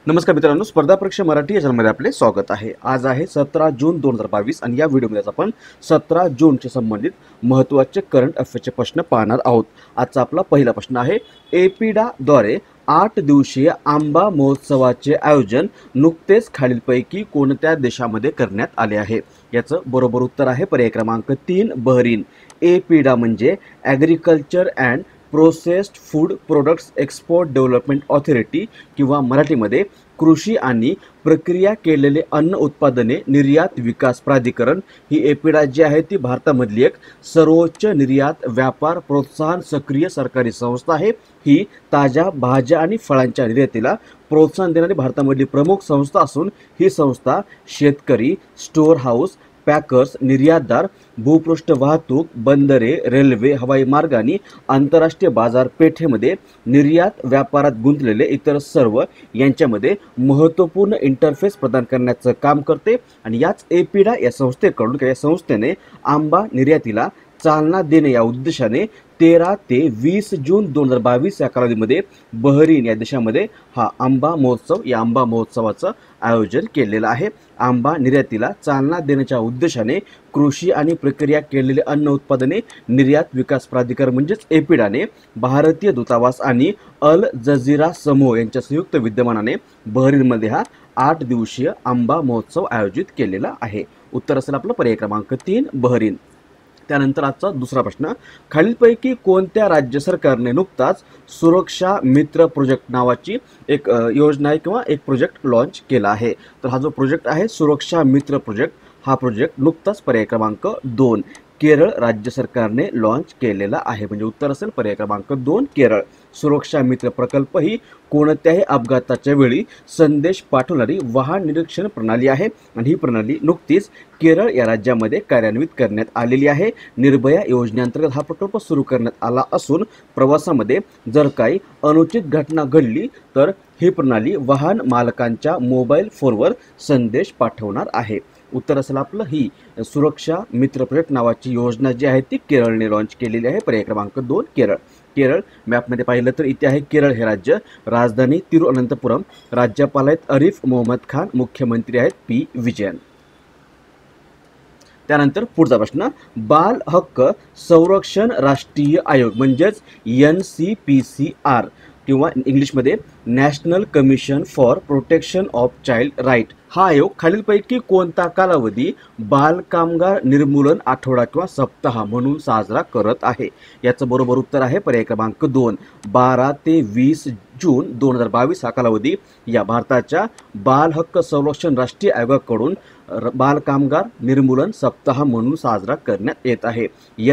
नमस्कार मित्रांनो, स्पर्धा परीक्षा मराठी या चॅनलमध्ये आपले स्वागत आहे। आज आहे 17 जून 2022 आणि या व्हिडिओमध्ये आपण 17 जूनचे संबंधित महत्त्वाचे करंट अफेअर्सचे प्रश्न पाहणार आहोत। आजचा आपला पहिला प्रश्न आहे, एपिडा द्वारे 8 दिवसीय आंबा महोत्सवाचे आयोजन नुकतेच खालीलपैकी कोणत्या देशामध्ये करण्यात आले आहे? याचं बरोबर उत्तर आहे पर्याय क्रमांक 3 बहरीन। एपिडा म्हणजे agriculture and processed food products export development authority किंवा मराठीमध्ये कृषी आणि प्रक्रिया केलेले अन्न उत्पादने निर्यात विकास प्राधिकरण। ही एपिडा जी आहे ती भारतामधली एक सर्वोच्च निर्यात व्यापार प्रोत्साहन सक्रिय सरकारी संस्था आहे। ही ताज्या भाज्या आणि फळांच्या निर्यातीला प्रोत्साहन देणारी भारतामधली प्रमुख संस्था असून ही संस्था शेतकरी, स्टोअर हाऊस, पॅकर्स, निर्यातदार, भूपृष्ठ वाहतूक, बंदरे, रेल्वे, हवाई मार्ग आणि आंतरराष्ट्रीय बाजारपेठेमध्ये निर्यात व्यापारात गुंतलेले इतर सर्व यांच्यामध्ये महत्त्वपूर्ण इंटरफेस प्रदान करण्याचं काम करते। आणि याच एपिडा या संस्थेकडून या संस्थेने आंबा निर्यातीला चालना देणे या उद्देशाने 13 ते 20 जून 2022 या कालावधीमध्ये बहरीन या देशामध्ये हा आंबा महोत्सव या आंबा महोत्सवाचं आयोजन केलेलं आहे। आंबा निर्यातीला चालना देण्याच्या उद्देशाने कृषी आणि प्रक्रिया केलेले अन्न उत्पादने निर्यात विकास प्राधिकरण म्हणजेच एपिडाने भारतीय दूतावास आणि अल जझीरा समूह यांच्या संयुक्त विद्यमानाने बहरीनमध्ये हा 8 दिवसीय आंबा महोत्सव आयोजित केलेला आहे। उत्तर असेल आपलं पर्याय क्रमांक 3 बहरीन। त्यानंतर आजचा दुसरा प्रश्न, खालीलपैकी कोणत्या राज्य सरकारने नुकताच सुरक्षा मित्र प्रोजेक्ट नावाची एक योजना आहे किंवा एक प्रोजेक्ट लॉन्च केला आहे? तर हा जो प्रोजेक्ट आहे सुरक्षा मित्र प्रोजेक्ट, हा प्रोजेक्ट नुकताच पर्याय क्रमांक 2 केरळ राज्य सरकारने लॉन्च केलेला आहे। म्हणजे उत्तर असेल पर्याय क्रमांक 2 केरळ। सुरक्षा मित्र प्रकल्प ही कोणत्याही अपघाताच्या वेळी संदेश पाठवणारी वाहन निरीक्षण प्रणाली आहे आणि ही प्रणाली नुकतीच केरळ या राज्यामध्ये कार्यान्वित करण्यात आलेली आहे। निर्भया योजनेअंतर्गत हा प्रकल्प सुरू करण्यात आला असून प्रवासामध्ये जर काही अनुचित घटना घडली तर ही प्रणाली वाहन मालकांच्या मोबाईल फोनवर संदेश पाठवणार आहे। उत्तर असेल आपलं ही सुरक्षा मित्र प्रोजेक्ट नावाची योजना जी आहे ती केरळने लॉन्च केलेली आहे। पर्याय क्रमांक 2 केरळ। केरळ मॅपमध्ये पाहिलं तर इथे आहे केरळ हे राज्य, राजधानी तिरुअनंतपुरम, राज्यपाल आहेत आरिफ मोहम्मद खान, मुख्यमंत्री आहेत पी विजयन। त्यानंतर पुढचा प्रश्न, बाल हक्क संरक्षण राष्ट्रीय आयोग म्हणजेच NCPCR किंवा इंग्लिशमध्ये national commission for protection of child right, हा आयोग खालीलपैकी कोणता कालावधी बाल कामगार निर्मूलन आठवडा किंवा सप्ताह म्हणून साजरा करत आहे? याचं बरोबर उत्तर आहे पर्याय क्रमांक 2 12 ते 20 जून 2022 हा कालावधी या भारताच्या बाल हक्क संरक्षण राष्ट्रीय आयोगाकडून बाल कामगार निर्मूलन सप्ताह म्हणून साजरा करण्यात येत आहे।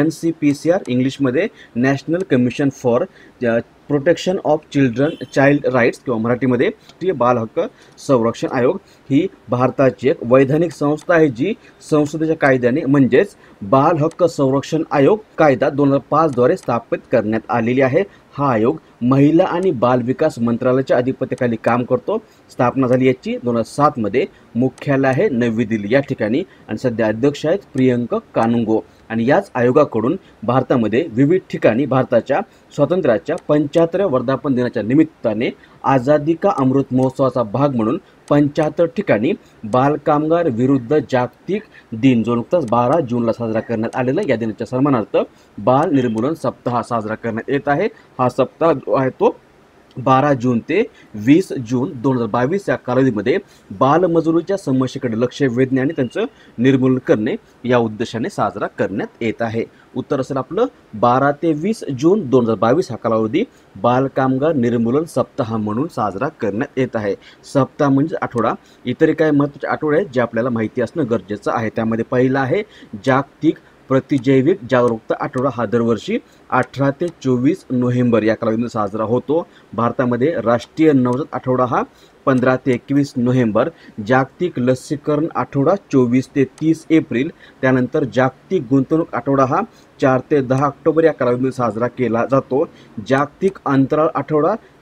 NCPCR इंग्लिशमध्ये national commission for protection of child rights किंवा मराठीमध्ये राष्ट्रीय बाल हक्क संरक्षण आयोग ही भारताची एक वैधानिक संस्था आहे जी संसदेच्या कायद्याने म्हणजेच बाल हक्क संरक्षण आयोग कायदा 2005 द्वारे स्थापित करण्यात आलेली आहे। हा आयोग महिला आणि बाल विकास मंत्रालयाच्या अधिपत्याखाली काम करतो। स्थापना झाली याची 2007 मध्ये, मुख्यालय आहे नवी दिल्ली या ठिकाणी आणि सध्या अध्यक्ष आहेत प्रियंका कानुंगो। आणि याच आयोगाकडून भारतामध्ये विविध ठिकाणी भारताच्या स्वातंत्र्याच्या 75व्या वर्धापन दिनाच्या निमित्ताने आझादी का अमृत महोत्सवाचा भाग म्हणून 75 ठिकाणी बाल कामगार विरुद्ध जागतिक दिन जो नुकताच 12 जूनला साजरा करण्यात आलेला या दिनाच्या सन्मानार्थ बाल निर्मूलन सप्ताह साजरा करण्यात येत आहे। हा सप्ताह जो आहे तो 12 जून ते 20 जून 2022 या कालावधीमध्ये बालमजुरीच्या समस्येकडे लक्ष वेधणे आणि त्यांचं निर्मूलन करणे या उद्देशाने साजरा करण्यात येत आहे। उत्तर असेल आपलं 12 ते 20 जून 2022 हा कालावधी बाल कामगार निर्मूलन सप्ताह म्हणून साजरा करण्यात येत आहे। सप्ताह म्हणजे आठवडा। इतर काही महत्त्वाचे आठवडे आहेत जे आपल्याला माहिती असणं गरजेचं आहे। त्यामध्ये पहिला आहे जागतिक प्रतिजैविक जागरूकता आठवडा, हा दरवर्षी 18 ते 24 नोव्हेंबर या कालावधीमध्ये साजरा होतो। भारतामध्ये राष्ट्रीय नवजात आठवडा हा 15 ते 21 नोव्हेंबर, जागतिक लसीकरण आठवडा 24 ते 30 एप्रिल, त्यानंतर जागतिक गुंतवणूक आठवडा हा 4 ते 10 ऑक्टोबर या कालावधीमध्ये साजरा केला जातो। जागतिक अंतराळ आठवडा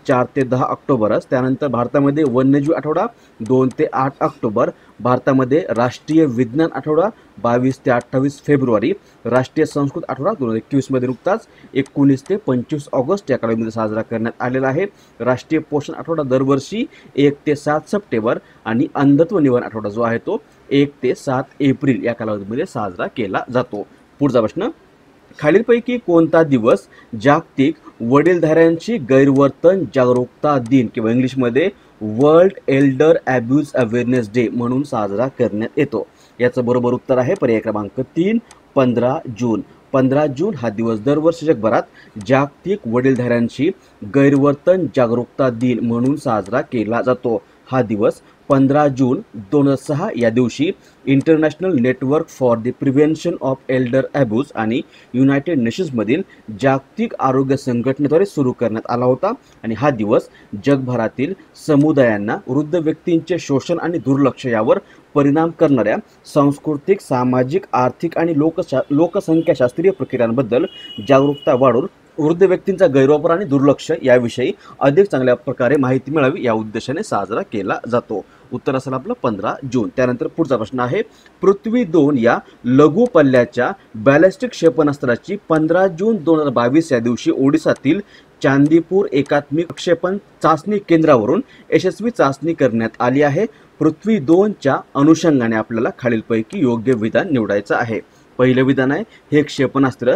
4 ते 10 ऑक्टोबरच. त्यानंतर भारतामध्ये वन्यजीव आठवडा 2 ते 8 ऑक्टोबर. भारतामध्ये राष्ट्रीय विज्ञान आठवडा 22 ते 28 फेब्रुवारी. राष्ट्रीय संस्कृत आठवडा 2021 मध्ये नुकताच 19 ते 25 ऑगस्ट या कालावधीमध्ये साजरा करण्यात आलेला आहे. राष्ट्रीय पोषण आठवडा दरवर्षी 1 ते 7 सप्टेंबर आणि अंधत्व निवारण आठवडा जो आहे तो 1 ते 7 एप्रिल या कालावधीमध्ये साजरा केला जातो. पुढचा प्रश्न, खालीलपैकी कोणता दिवस जागतिक वडीलधाऱ्यांची गैरवर्तन जागरूकता दिन किंवा इंग्लिशमध्ये world elder abuse awareness day म्हणून साजरा करण्यात येतो? याचं बरोबर उत्तर आहे पर्याय क्रमांक 3, 15 जून. 15 जून हा दिवस दरवर्षी जगभरात जागतिक वडीलधाऱ्यांची गैरवर्तन जागरूकता दिन म्हणून साजरा केला जातो. हा दिवस 15 जून 2006 या दिवशी international network for the prevention of elder abuse आणि युनायटेड नेशन्समधील जागतिक आरोग्य संघटनेद्वारे सुरू करण्यात आला होता. आणि हा दिवस जगभरातील समुदायांना वृद्ध व्यक्तींचे शोषण आणि दुर्लक्ष यावर परिणाम करणाऱ्या सांस्कृतिक, सामाजिक, आर्थिक आणि लोकसंख्याशास्त्रीय प्रक्रियांबद्दल जागरूकता वाढवून वृद्ध व्यक्तींचा गैरवापर आणि दुर्लक्ष याविषयी अधिक चांगल्या प्रकारे माहिती मिळावी या उद्देशाने साजरा केला जातो. उत्तर असेल आपलं 15 जून. त्यानंतर पुढचा प्रश्न आहे, पृथ्वी 2 या लघु पल्ल्याच्या बॅलिस्टिक क्षेपणास्त्राची 15 जून 2022 या दिवशी ओडिसातील चांदीपूर एकात्मिक प्रक्षेपण चाचणी केंद्रावरून यशस्वी चाचणी करण्यात आली आहे. पृथ्वी 2च्या अनुषंगाने आपल्याला खालीलपैकी योग्य विधान निवडायचं आहे. पहिलं विधान आहे, हे क्षेपणास्त्र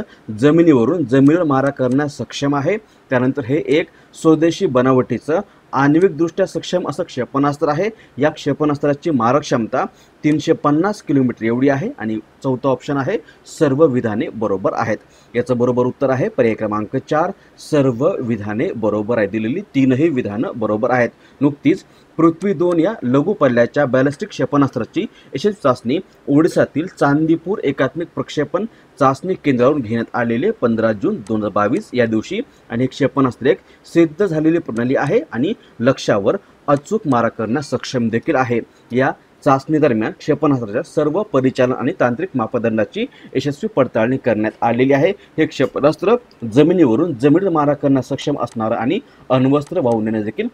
जमिनीवर मारा करण्यास सक्षम आहे. त्यानंतर हे एक स्वदेशी बनावटीचं आण्विकदृष्ट्या सक्षम असं क्षेपणास्त्र आहे. या क्षेपणास्त्राची मारक क्षमता 350 किलोमीटर एवढी आहे. आणि चौथा ऑप्शन आहे, सर्व विधाने बरोबर आहेत. याचं बरोबर उत्तर आहे पर्याय क्रमांक 4, सर्व विधाने बरोबर आहे. दिलेली 3ही विधानं बरोबर आहेत. नुकतीच पृथ्वी 2 या लघु पल्ल्याच्या बॅलिस्टिक क्षेपणास्त्राची यशस्वी चाचणी ओडिसातील चांदीपूर एकात्मिक प्रक्षेपण चाचणी केंद्रावरून घेण्यात आलेले 15 जून 2022 या दिवशी. आणि क्षेपणास्त्र एक सिद्ध झालेली प्रणाली आहे आणि लक्ष्यावर अचूक मारा करण्यास सक्षम देखील आहे. या चाचणी दरम्यान क्षेपणास्त्राच्या सर्व परिचालन आणि तांत्रिक मापदंडाची यशस्वी पडताळणी करण्यात आलेली आहे. हे क्षेपणास्त्र जमिनीवर मारा करण्यास सक्षम असणारं आणि अण्वस्त्र वाहून नेण्यास देखील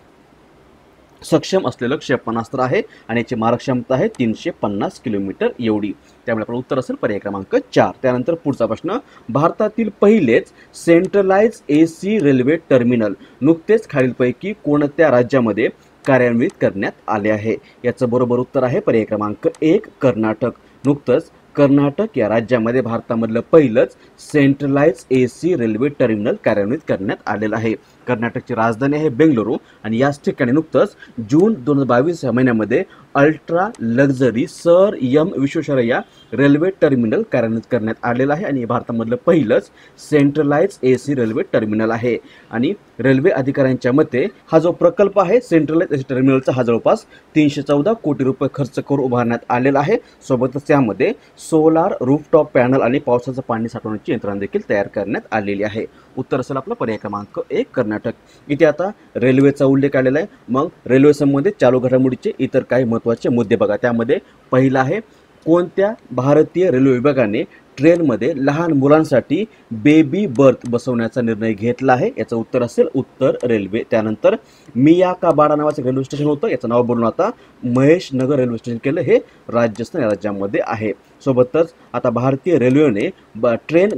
सक्षम असलेलं क्षेपणास्त्र आहे. आणि याची मारक क्षमता आहे 350 किलोमीटर एवढी. त्यामुळे आपलं उत्तर असेल पर्याय क्रमांक 4. त्यानंतर पुढचा प्रश्न, भारतातील पहिलेच सेंट्रलाइज AC रेल्वे टर्मिनल नुकतेच खालीलपैकी कोणत्या राज्यामध्ये कार्यान्वित करण्यात आले आहे? याचं बरोबर उत्तर आहे पर्याय क्रमांक 1, कर्नाटक. नुकतंच कर्नाटक या राज्यामध्ये भारतामधलं पहिलंच सेंट्रलाइज AC रेल्वे टर्मिनल कार्यान्वित करण्यात आलेलं आहे. कर्नाटकची राजधानी आहे बेंगलुरू आणि याच ठिकाणी नुकतंच जून 2022 या महिन्यामध्ये ultra luxury sir M Visvesvaraya railway terminal कार्यान्वित करण्यात आलेलं आहे. आणि भारतामधलं पहिलंच सेंट्रलाइज AC रेल्वे टर्मिनल आहे. आणि रेल्वे अधिकाऱ्यांच्या मते हा जो प्रकल्प आहे सेंट्रलाइज AC टर्मिनलचा हा जवळपास 314 कोटी रुपये खर्च करून उभारण्यात आलेला आहे. सोबतच त्यामध्ये सोलार रूफटॉप पॅनल आणि पावसाचं पाणी साठवण्याची यंत्रणा देखील तयार करण्यात आलेली आहे. उत्तर असेल आपला पर्याय क्रमांक 1, कर्नाटक. इथे आता रेल्वेचा उल्लेख आलेला आहे. मग रेल्वे संबंधित चालू घडामोडीचे इतर काही महत्त्वाचे मुद्दे बघा. त्यामध्ये पहिला आहे, कोणत्या भारतीय रेल्वे विभागाने ट्रेनमध्ये लहान मुलांसाठी बेबी बर्थ बसवण्याचा निर्णय घेतला आहे? याचं उत्तर असेल उत्तर रेल्वे. त्यानंतर मियाकाबाडा नावाचं रेल्वे स्टेशन होतं, याचं नाव बदलून आता महेश नगर रेल्वे स्टेशन केलं. हे राजस्थान या राज्यामध्ये आहे. सोबतच आता भारतीय रेल्वेने ट्रेन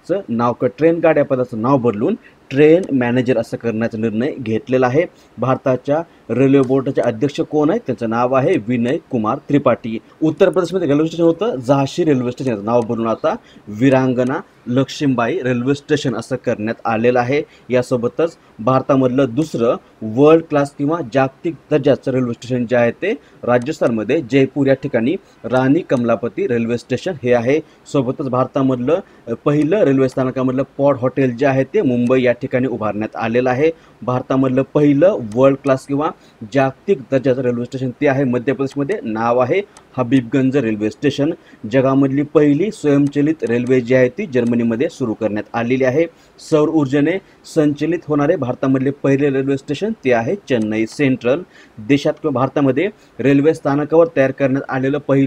गार्ड या पदाचं नाव बदलून ट्रेन मॅनेजर असं करण्याचा निर्णय घेतलेला आहे. भारताच्या रेल्वे बोर्डाचे अध्यक्ष कोण आहेत? त्यांचं नाव आहे विनय कुमार त्रिपाठी. उत्तर प्रदेशमध्ये रेल्वे स्टेशन होतं झाशी रेल्वे स्टेशन, याचं नाव बदलून आता वीरांगना लक्ष्मीबाई रेल्वे स्टेशन असं करण्यात आलेलं आहे. यासोबतच भारतामधलं दुसरं वर्ल्ड क्लास किंवा जागतिक दर्जाचं रेल्वे स्टेशन जे आहे ते राजस्थानमध्ये जयपूर या ठिकाणी राणी कमलापती रेल्वे स्टेशन हे आहे. सोबतच भारतामधलं पहिलं रेल्वे स्थानकामधलं पॉड हॉटेल जे आहे ते मुंबई या ठिकाणी उभारण्यात आलेलं आहे. भारतामधलं पहिलं वर्ल्ड क्लास किंवा जागतिक दर्जाचं रेल्वे स्टेशन ते आहे मध्य प्रदेशमध्ये, नाव आहे हबीबगंज रेल्वे स्टेशन. जगामधली पहिली स्वयंचलित रेल्वे जी आहे ती जर्मनीमध्ये सुरू करण्यात आलेली आहे. सौर ऊर्जेने संचलित होणारे भारतामधले पहिले रेल्वे स्टेशन ते आहे चेन्नई सेंट्रल. देशात किंवा भारतामध्ये रेल्वे स्थानकावर तयार करण्यात आलेलं पहिलं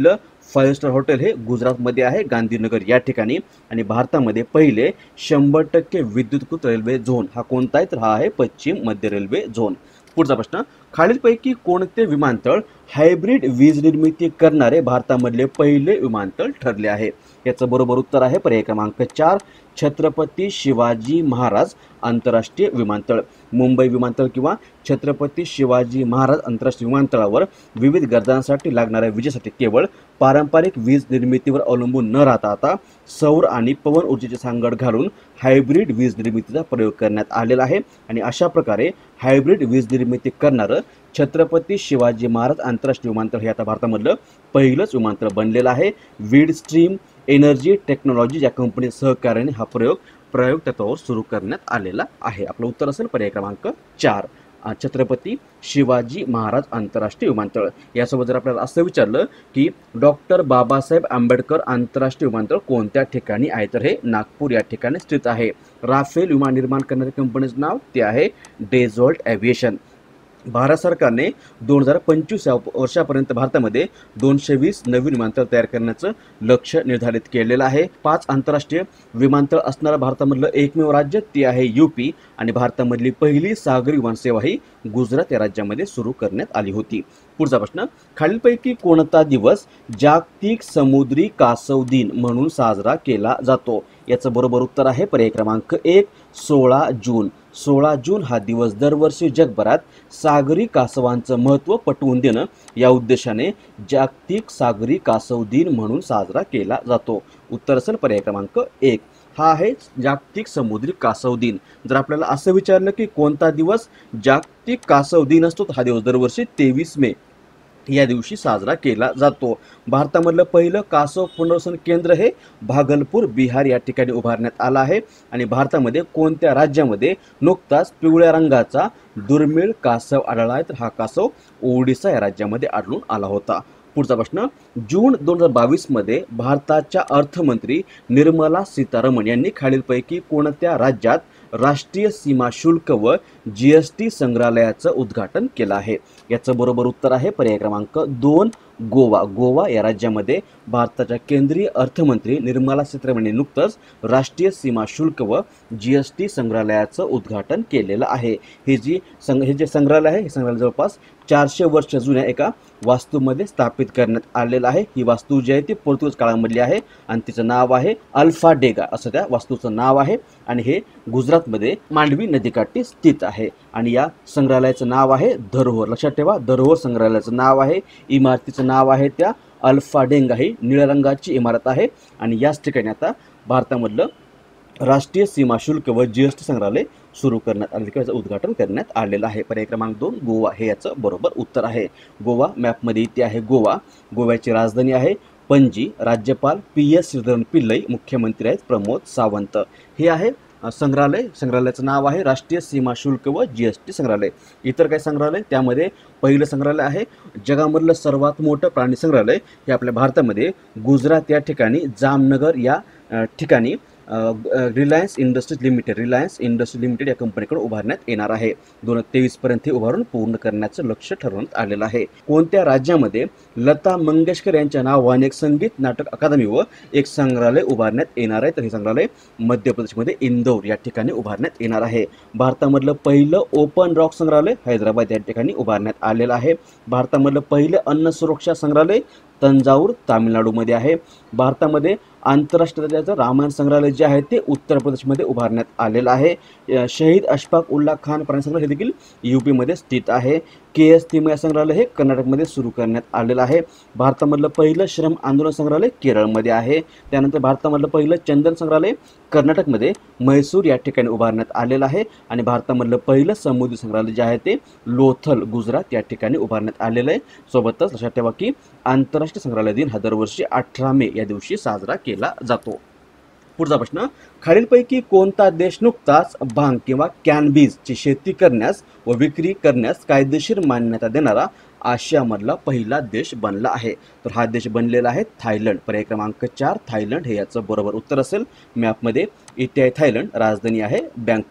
5 स्टार हॉटेल हे गुजरातमध्ये आहे, गांधीनगर या ठिकाणी. आणि भारतामध्ये पहिले 100% विद्युतकृत रेल्वे झोन हा कोणता आहे, तर हा आहे पश्चिम मध्य रेल्वे झोन. पुढचा प्रश्न, खालीलपैकी कोणते विमानतळ हायब्रिड वीज निर्मिती करणारे भारतामधले पहिले विमानतळ ठरले आहे? याचं बरोबर उत्तर आहे पर्याय क्रमांक 4, छत्रपती शिवाजी महाराज आंतरराष्ट्रीय विमानतळ. मुंबई विमानतळ किंवा छत्रपती शिवाजी महाराज आंतरराष्ट्रीय विमानतळावर विविध गरजांसाठी लागणाऱ्या विजेसाठी केवळ पारंपरिक वीज निर्मितीवर अवलंबून न राहता आता सौर आणि पवन ऊर्जेची सांगड घालून हायब्रिड वीज निर्मितीचा प्रयोग करण्यात आलेला आहे. आणि अशा प्रकारे हायब्रिड वीज निर्मिती करणारं छत्रपती शिवाजी महाराज आंतरराष्ट्रीय विमानतळ हे आता भारतामधलं पहिलंच विमानतळ बनलेलं आहे. विडस्ट्रीम एनर्जी टेक्नॉलॉजी या कंपनी सहकार्याने हा प्रयोग तत्वावर सुरू करण्यात आलेला आहे. आपलं उत्तर असेल पर्याय क्रमांक 4, छत्रपती शिवाजी महाराज आंतरराष्ट्रीय विमानतळ. यासोबत जर आपल्याला असं विचारलं की डॉक्टर बाबासाहेब आंबेडकर आंतरराष्ट्रीय विमानतळ कोणत्या ठिकाणी आहे, तर हे नागपूर या ठिकाणी स्थित आहे. राफेल विमान निर्माण करणाऱ्या कंपनीचं नाव ते आहे डेझॉल्ट एव्हिएशन. भारत सरकारने 2025 या वर्षापर्यंत भारतामध्ये 220 नवीन विमानतळ तयार करण्याचं लक्ष्य निर्धारित केलेलं आहे. 5 आंतरराष्ट्रीय विमानतळ असणारं भारतामधलं एकमेव राज्य ते आहे यूपी. आणि भारतामधली पहिली सागरी विमानसेवा ही गुजरात या राज्यामध्ये सुरू करण्यात आली होती. पुढचा प्रश्न, खालीलपैकी कोणता दिवस जागतिक समुद्री कासव दिन म्हणून साजरा केला जातो? याचं बरोबर उत्तर आहे पर्याय क्रमांक 1, 16 जून. 16 जून हा दिवस दरवर्षी जगभरात सागरी कासवांचं महत्त्व पटवून देणं या उद्देशाने जागतिक सागरी कासव दिन म्हणून साजरा केला जातो. उत्तर असेल पर्याय क्रमांक 1, हा आहे जागतिक समुद्री कासव दिन. जर आपल्याला असं विचारलं की कोणता दिवस जागतिक कासव दिन असतो, तर हा दिवस दरवर्षी 23 मे या दिवशी साजरा केला जातो. भारतामधलं पहिलं कासव पुनर्वसन केंद्र हे भागलपूर बिहार या ठिकाणी उभारण्यात आलं आहे. आणि भारतामध्ये कोणत्या राज्यामध्ये नुकताच पिवळ्या रंगाचा दुर्मिळ कासव आढळला आहे, तर हा कासव ओडिसा या राज्यामध्ये आढळून आला होता. पुढचा प्रश्न, जून 2022 मध्ये भारताच्या अर्थमंत्री निर्मला सीतारमण यांनी खालीलपैकी कोणत्या राज्यात राष्ट्रीय सीमा शुल्क व जीएसटी संग्रहालयाचं उद्घाटन केलं आहे? याचं बरोबर उत्तर आहे पर्याय क्रमांक 2, गोवा. गोवा या राज्यामध्ये भारताच्या केंद्रीय अर्थमंत्री निर्मला सीतारामन यांनी नुकतंच राष्ट्रीय सीमा शुल्क व जीएसटी संग्रहालयाचं उद्घाटन केलेलं आहे. हे जे संग्रहालय आहे, हे संग्रहालय जवळपास 400 वर्ष जुन्या एका वास्तूमध्ये स्थापित करण्यात आलेलं आहे. ही वास्तू जी आहे ती पोर्तुगीज काळामधली आहे आणि तिचं नाव आहे अल्फाडेगा असं त्या वास्तूचं नाव आहे. आणि हे गुजरातमध्ये मांडवी नदीकाठी स्थित आहे. आणि या संग्रहालयाचं नाव आहे धरोहर. लक्षात ठेवा, धरोहर संग्रहालयाचं नाव आहे. इमारतीचं नाव आहे त्या अल्फाडेगा. ही निळ्या रंगाची इमारत आहे. आणि याच ठिकाणी आता भारतामधलं राष्ट्रीय सीमा शुल्क व जीएसटी संग्रहालय सुरू करण्यात आले किंवा याचं उद्घाटन करण्यात आलेलं आहे. पर्याय क्रमांक 2, गोवा हे याचं बरोबर उत्तर आहे. गोवा मॅपमध्ये इथे आहे गोवा. गोव्याची राजधानी आहे पणजी. राज्यपाल PS श्रीधरन पिल्लई, मुख्यमंत्री आहेत प्रमोद सावंत. हे आहे संग्रहालयाचं नाव आहे राष्ट्रीय सीमा शुल्क व जीएसटी संग्रहालय. इतर काही संग्रहालय, त्यामध्ये पहिलं संग्रहालय आहे जगामधलं सर्वात मोठं प्राणी संग्रहालय. हे आपल्या भारतामध्ये गुजरात या ठिकाणी जामनगर या ठिकाणी रिलायन्स इंडस्ट्रीज लिमिटेड या कंपनीकडून उभारण्यात येणार आहे. 2023 पर्यंत हे उभारून पूर्ण करण्याचं लक्ष्य ठरवण्यात आलेलं आहे. कोणत्या राज्यामध्ये लता मंगेशकर यांच्या नावाने एक संगीत नाटक अकादमी व एक संग्रहालय उभारण्यात येणार आहे? तर हे संग्रहालय मध्य प्रदेशमध्ये इंदौर या ठिकाणी उभारण्यात येणार आहे. भारतामधलं पहिलं ओपन रॉक संग्रहालय हैदराबाद या ठिकाणी उभारण्यात आलेलं आहे. भारतामधलं पहिलं अन्न सुरक्षा संग्रहालय तंजाऊर तामिळनाडूमध्ये आहे. भारतामध्ये आंतरराष्ट्रीय दर्जाचं रामायण संग्रहालय जे आहे ते उत्तर प्रदेशमध्ये उभारण्यात आलेलं आहे. शहीद अशफाक उल्ला खान प्राणी संग्रहालय हे देखील यूपीमध्ये स्थित आहे. KS थिमय्या संग्रहालय हे कर्नाटकमध्ये सुरू करण्यात आलेलं आहे. भारतामधलं पहिलं श्रम आंदोलन संग्रहालय केरळमध्ये आहे. त्यानंतर भारतामधलं पहिलं चंदन संग्रहालय कर्नाटकमध्ये म्हैसूर या ठिकाणी उभारण्यात आलेलं आहे. आणि भारतामधलं पहिलं समुद्री संग्रहालय जे आहे ते लोथल गुजरात या ठिकाणी उभारण्यात आलेलं आहे. सोबतच लक्षात ठेवा की आंतरराष्ट्रीय संग्रहालय दिन हा दरवर्षी 18 मे या दिवशी साजरा केला जातो. पुढचा प्रश्न, खालीलपैकी कोणता देश नुकताच भांग किंवा कॅनबीजची शेती करण्यास व विक्री करण्यास कायदेशीर मान्यता देणारा आशियामधला पहिला देश बनला आहे? तर हा देश बनलेला आहे थायलंड. पर्याय क्रमांक 4, थायलंड हे याचं बरोबर उत्तर असेल. मॅपमध्ये इथे आहे थायलंड, राजधानी आहे बँकॉक.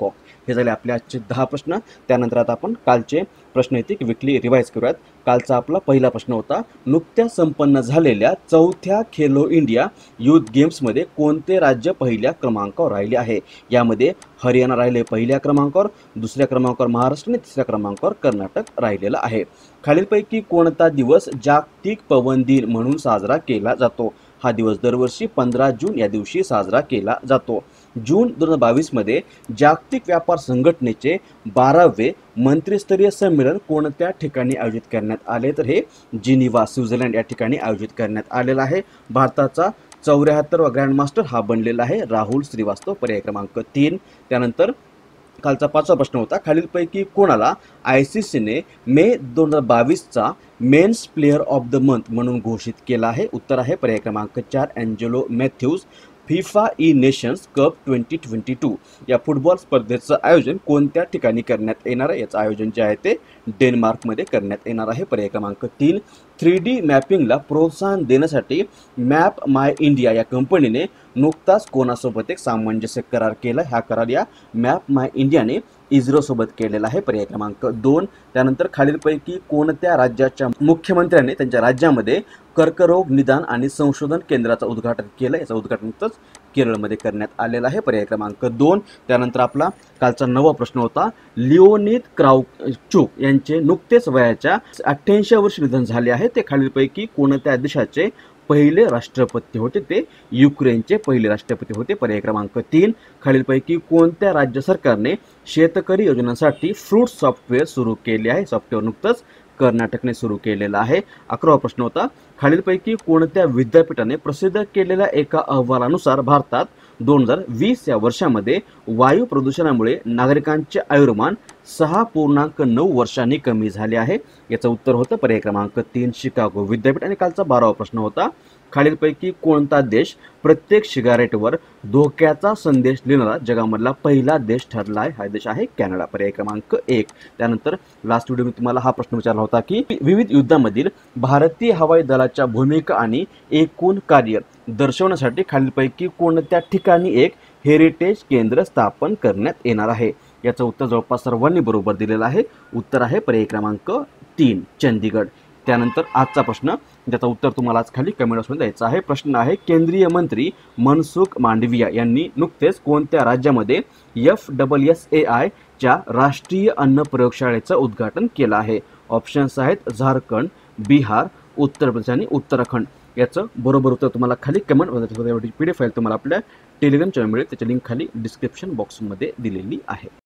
हे झाले आपले आजचे 10 प्रश्न. त्यानंतर आता आपण कालचे प्रश्न येते क्विकली रिवाईज करूयात. कालचा आपला पहिला प्रश्न होता, नुकत्याच संपन्न झालेल्या 4थ्या खेलो इंडिया यूथ गेम्समध्ये कोणते राज्य पहिल्या क्रमांकावर राहिले आहे? यामध्ये हरियाणा राहिले पहिल्या क्रमांकावर, दुसऱ्या क्रमांकावर महाराष्ट्र आणि तिसऱ्या क्रमांकावर कर्नाटक राहिलेला आहे. खालीलपैकी कोणता दिवस जागतिक पवन दिन म्हणून साजरा केला जातो? हा दिवस दरवर्षी 15 जून या दिवशी साजरा केला जातो. जून 2022 मध्ये जागतिक व्यापार संघटनेचे 12वे मंत्रिस्तरीय संमेलन कोणत्या ठिकाणी आयोजित करण्यात आले? तर हे जिनिव्हा स्वित्झर्लंड या ठिकाणी आयोजित करण्यात आलेला आहे. भारताचा 74वा ग्रँडमास्टर हा बनलेला आहे राहुल श्रीवास्तव, पर्याय क्रमांक 3. त्यानंतर कालचा 5वा प्रश्न होता, खालीलपैकी कोणाला ICCने मे 2022चा men's player of the month म्हणून घोषित केला आहे? उत्तर आहे पर्याय क्रमांक 4 Angelo Mathews. FIFA e nations cup 2022 या फुटबॉल स्पर्धेचं आयोजन कोणत्या ठिकाणी करण्यात येणार आहे? याचं आयोजन जे आहे ते डेन्मार्कमध्ये करण्यात येणार आहे, पर्याय क्रमांक 3. 3D मॅपिंगला प्रोत्साहन देण्यासाठी मॅप माय इंडिया या कंपनीने नुकताच कोणासोबत एक सामंजस्य करार केला? हा करार या मॅप माय इंडियाने इस्रोसोबत केलेला आहे, पर्याय क्रमांक 2. त्यानंतर खालीलपैकी कोणत्या राज्याच्या मुख्यमंत्र्यांनी त्यांच्या राज्यामध्ये कर्करोग निदान आणि संशोधन केंद्राचं उद्घाटन केलं? याचं उद्घाटन केरळमध्ये करण्यात आलेलं आहे, पर्याय क्रमांक 2. त्यानंतर आपला कालचा 9वा प्रश्न होता, लिओनिद क्राउचुक यांचे नुकतेच वयाच्या 88 वर्ष निधन झाले आहे. ते खालीलपैकी कोणत्या देशाचे पहिले राष्ट्रपती होते? ते युक्रेनचे पहिले राष्ट्रपती होते, पर्याय क्रमांक 3. खालीलपैकी कोणत्या राज्य सरकारने शेतकरी योजनांसाठी फ्रूट सॉफ्टवेअर सुरू केले आहे? सॉफ्टवेअर नुकतंच कर्नाटकने सुरू केलेला आहे. 11वा प्रश्न होता, खालीलपैकी कोणत्या विद्यापीठाने प्रसिद्ध केलेल्या एका अहवालानुसार भारतात 2020 या वर्षामध्ये वायू प्रदूषणामुळे नागरिकांचे आयुर्मान 6.9 वर्षांनी कमी झाले आहे? याचं उत्तर होतं पर्याय क्रमांक 3 शिकागो विद्यापीठ. आणि कालचा 12वा प्रश्न होता, खालीलपैकी कोणता देश प्रत्येक सिगारेटवर धोक्याचा संदेश लिहिणारा जगामधला पहिला देश ठरला आहे? हा देश आहे कॅनडा, पर्याय क्रमांक 1. त्यानंतर लास्ट व्हिडिओ मी तुम्हाला हा प्रश्न विचारला होता की विविध युद्धामधील भारतीय हवाई दलाच्या भूमिका आणि एकूण कार्य दर्शवण्यासाठी खालीलपैकी कोणत्या ठिकाणी एक हेरिटेज केंद्र स्थापन करण्यात येणार आहे? याचं उत्तर जवळपास सर्वांनी बरोबर दिलेलं आहे. उत्तर आहे पर्याय क्रमांक 3 चंदीगड. त्यानंतर आजचा प्रश्न, ज्याचं उत्तर तुम्हाला आज खाली कमेंट बॉक्समध्ये द्यायचं आहे. प्रश्न आहे, केंद्रीय मंत्री मनसुख मांडविया यांनी नुकतेच कोणत्या राज्यामध्ये FSSAI च्या राष्ट्रीय अन्न प्रयोगशाळेचं उद्घाटन केलं आहे? ऑप्शन्स आहेत झारखंड, बिहार, उत्तर प्रदेश आणि उत्तराखंड. याचं बरोबर उत्तर तुम्हाला खाली कमेंट PDF फाईल तुम्हाला आपल्या टेलिग्राम चॅनल मिळेल, त्याची लिंक खाली डिस्क्रिप्शन बॉक्समध्ये दिलेली आहे.